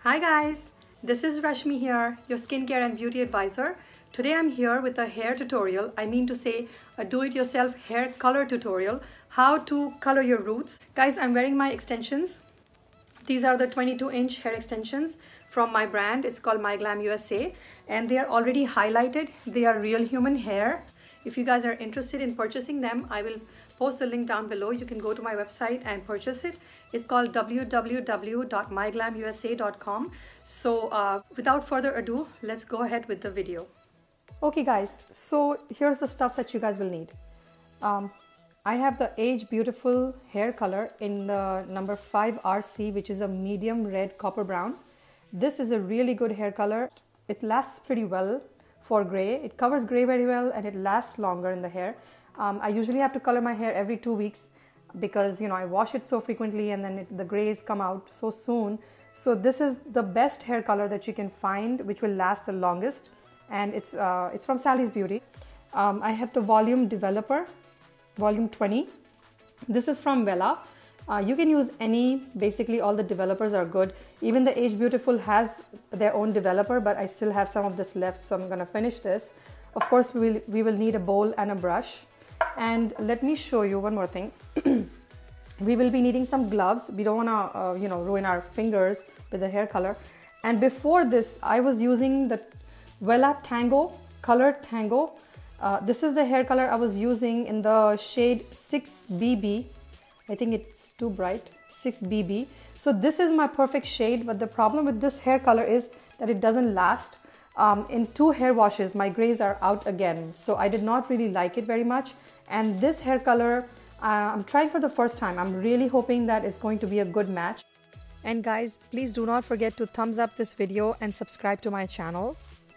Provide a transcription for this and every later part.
Hi guys, this is Rashmi here, your skincare and beauty advisor. Today I'm here with a hair tutorial, I mean to say a do-it-yourself hair color tutorial, how to color your roots. Guys, I'm wearing my extensions. These are the 22-inch hair extensions from my brand. It's called myGlamUSA and they are already highlighted. They are real human hair. If you guys are interested in purchasing them, I will post the link down below. You can go to my website and purchase it. It's called www.myglamusa.com. So without further ado, let's go ahead with the video. Okay guys, so here's the stuff that you guys will need. I have the Age Beautiful hair color in the number 5 RC, which is a medium red copper brown. This is a really good hair color. It lasts pretty well for gray. It covers gray very well and it lasts longer in the hair. I usually have to color my hair every 2 weeks because I wash it so frequently and then the grays come out so soon. So this is the best hair color that you can find, which will last the longest, and it's from Sally's Beauty. I have the volume developer, volume 20. This is from Wella. You can use any, basically all the developers are good. Even the Age Beautiful has their own developer, but I still have some of this left, so I'm gonna finish this. Of course, we will need a bowl and a brush. And let me show you one more thing. We will be needing some gloves. We don't wanna ruin our fingers with the hair color. And before this, I was using the Wella Tango, color Tango. This is the hair color I was using in the shade 6BB. I think it's too bright, 6BB. So this is my perfect shade, but the problem with this hair color is that it doesn't last. In 2 hair washes, my grays are out again. So I did not really like it very much. And this hair color, I'm trying for the first time. I'm really hoping that it's going to be a good match. And guys, please do not forget to thumbs up this video and subscribe to my channel.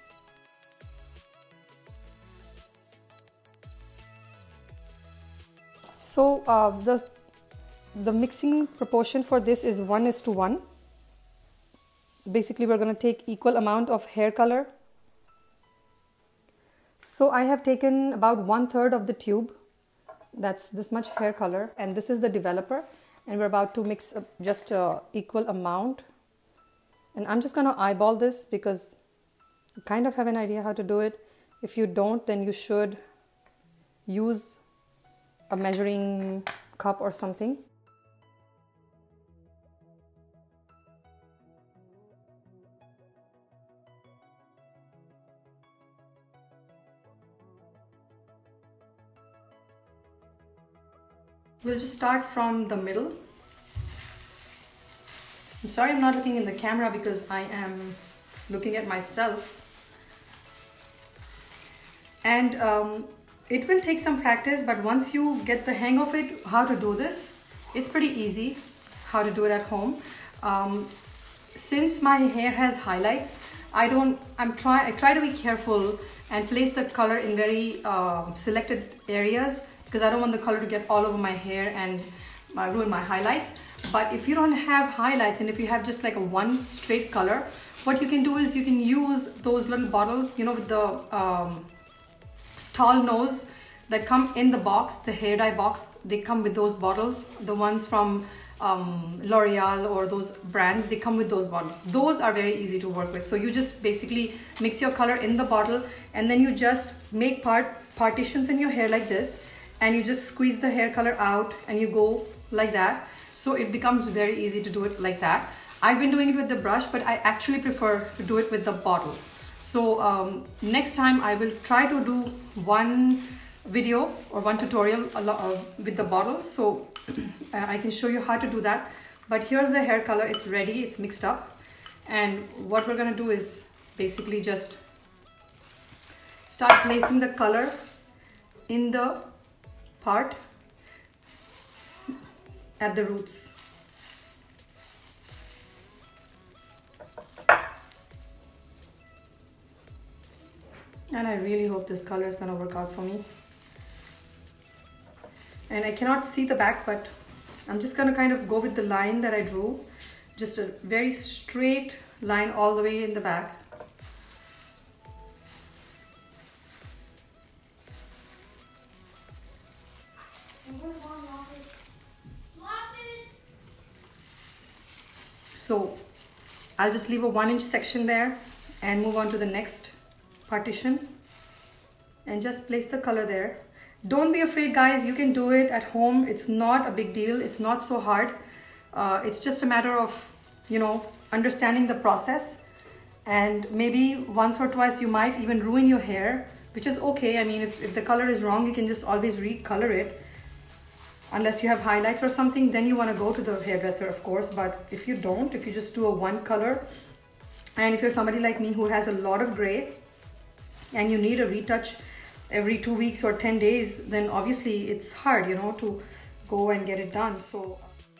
So the mixing proportion for this is 1:1. So basically we're going to take equal amount of hair color. So I have taken about 1/3 of the tube. That's this much hair color, and this is the developer, and we're about to mix just equal amount. And I'm just going to eyeball this because I kind of have an idea how to do it. If you don't, then you should use a measuring cup or something. We'll just start from the middle. I'm sorry I'm not looking in the camera because I am looking at myself. And it will take some practice, but once you get the hang of it, how to do this, it's pretty easy how to do it at home. Since my hair has highlights, I try to be careful and place the color in very selected areas, because I don't want the color to get all over my hair and ruin my highlights. But if you don't have highlights and if you have just like a one straight color, what you can do is you can use those little bottles, with the tall nose that come in the box, the hair dye box. They come with those bottles, the ones from L'Oreal or those brands, they come with those bottles. Those are very easy to work with. So you just basically mix your color in the bottle and then you just make partitions in your hair like this, and you just squeeze the hair color out and you go like that. So it becomes very easy to do it like that. I've been doing it with the brush, but I actually prefer to do it with the bottle. So next time I will try to do one video or one tutorial with the bottle, so I can show you how to do that. But here's the hair color, it's ready, it's mixed up. And what we're gonna do is basically just start placing the color in the part at the roots. And I really hope this color is gonna work out for me. And I cannot see the back, but I'm just gonna kind of go with the line that I drew. Just a very straight line all the way in the back. So I'll just leave a 1-inch section there and move on to the next partition and just place the color there. Don't be afraid, guys, you can do it at home. It's not a big deal. It's not so hard. It's just a matter of, you know, understanding the process, and maybe once or twice you might even ruin your hair, which is okay. I mean, if the color is wrong, you can just always recolor it. Unless you have highlights or something, then you want to go to the hairdresser, of course. But if you don't, if you just do a one color, and if you're somebody like me who has a lot of gray and you need a retouch every 2 weeks or 10 days, then obviously it's hard, you know, to go and get it done. So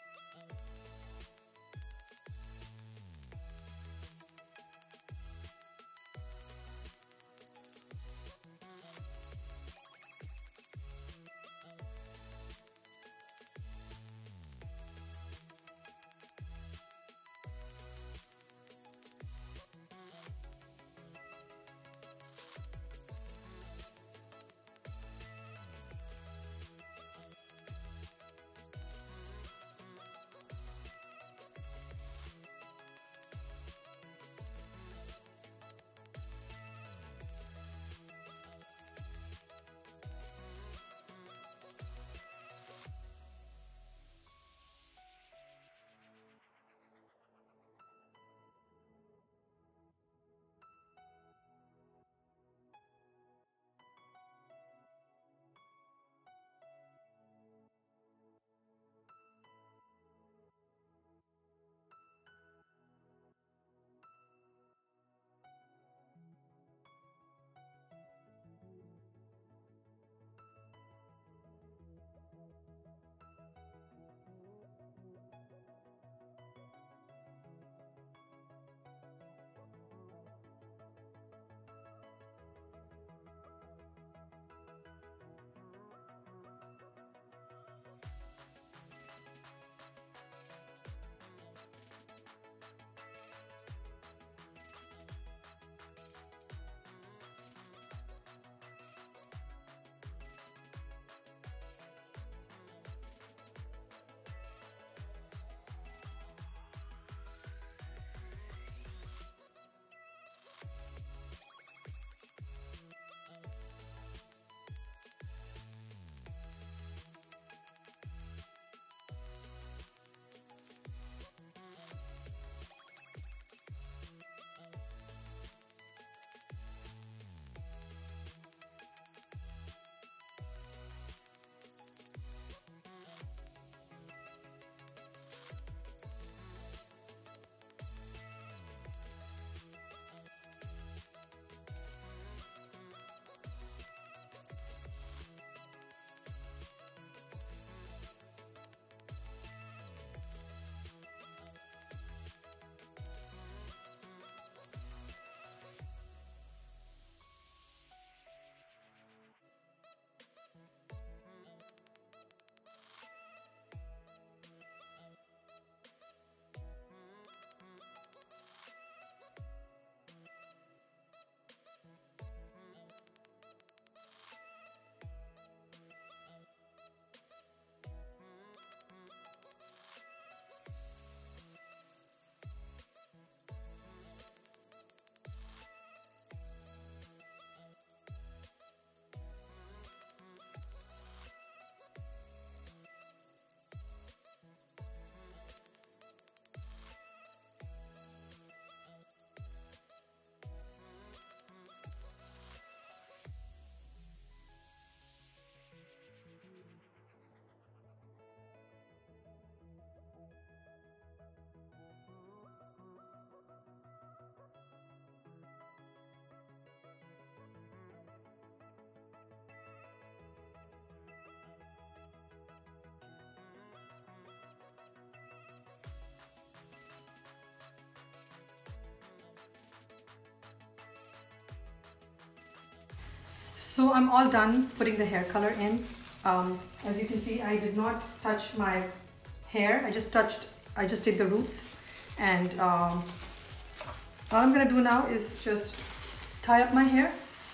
So I'm all done putting the hair color in. As you can see, I did not touch my hair. I just did the roots. And all I'm gonna do now is just tie up my hair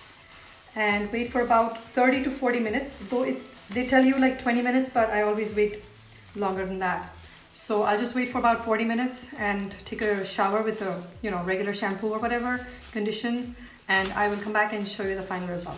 and wait for about 30 to 40 minutes. Though they tell you like 20 minutes, but I always wait longer than that. So I'll just wait for about 40 minutes and take a shower with the, regular shampoo or whatever, condition, and I will come back and show you the final result.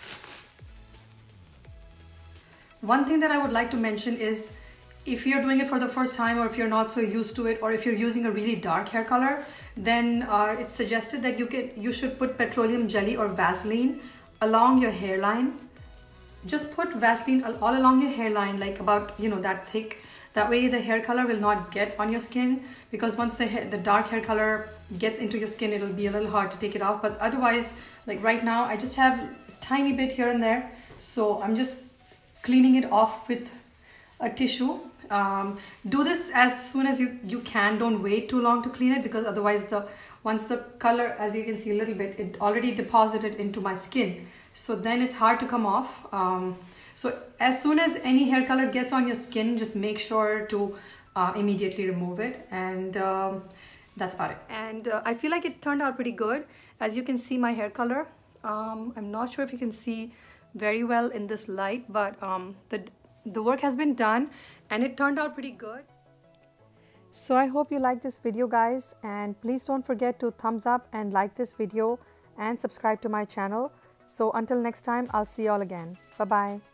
One thing that I would like to mention is, if you're doing it for the first time, or if you're not so used to it, or if you're using a really dark hair color, then it's suggested that you should put petroleum jelly or Vaseline along your hairline. Just put Vaseline all along your hairline, like about that thick. That way the hair color will not get on your skin, because once the dark hair color gets into your skin, it'll be a little hard to take it off. But otherwise, like right now, I just have a tiny bit here and there, so I'm just cleaning it off with a tissue. Do this as soon as you can. Don't wait too long to clean it, because otherwise once the color, as you can see a little bit, it already deposited into my skin, so then it's hard to come off. So as soon as any hair color gets on your skin, just make sure to immediately remove it, and that's about it. And I feel like it turned out pretty good. As you can see, my hair color, I'm not sure if you can see very well in this light, but the work has been done and it turned out pretty good. So I hope you liked this video, guys, and please don't forget to thumbs up and like this video and subscribe to my channel. So until next time, I'll see you all again. Bye bye.